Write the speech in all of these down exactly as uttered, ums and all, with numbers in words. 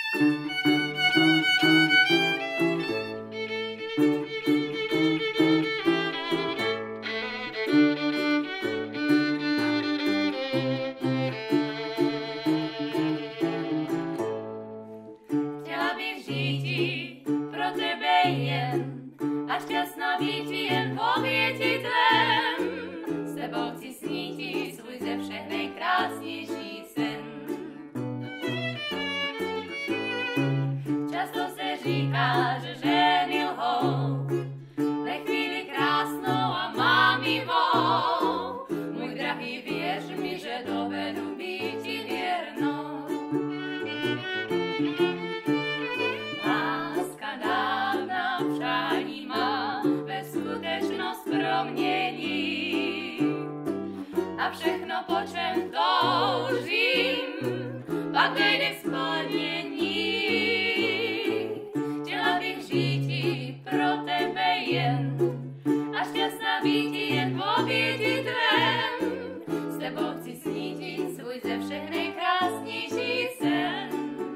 Chtěla bych žít pro tebe jen a šťastná být jen v oběti tvém. S tebou chci snít svůj ze všech nejkrásnější sen. Často se říká, že ženy lhou, ve chvíli krásnou a mávivou. Můj drahý, věř mi, že dovedu být ti věrnou. Láska dávna přání má, ve skutečnost promění. A všechno, po čem toužím, pak dojde k splnění. Chtěla bych žít pro tebe jen a šťastná být jen v oběti tvém. S tebou chci snít svůj ze všech nejkrásnější sen.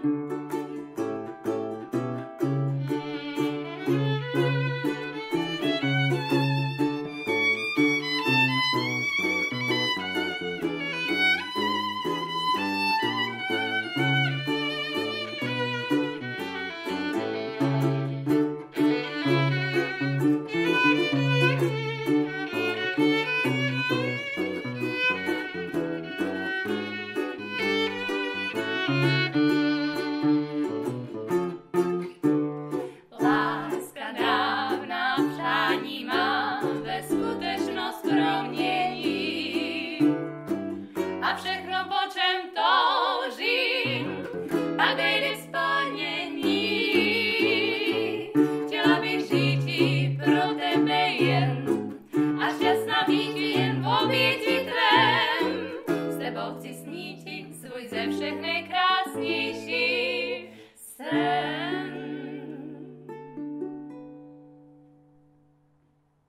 Láska dávna přání má, ve skutečnost promění. A všechno, po čem toužím, pak dojde k splnění. Chtěla bych žít pro tebe jen a šťastná být jen v oběti tvém. S tebou chci snít svůj ze všech nejkrásnější sen.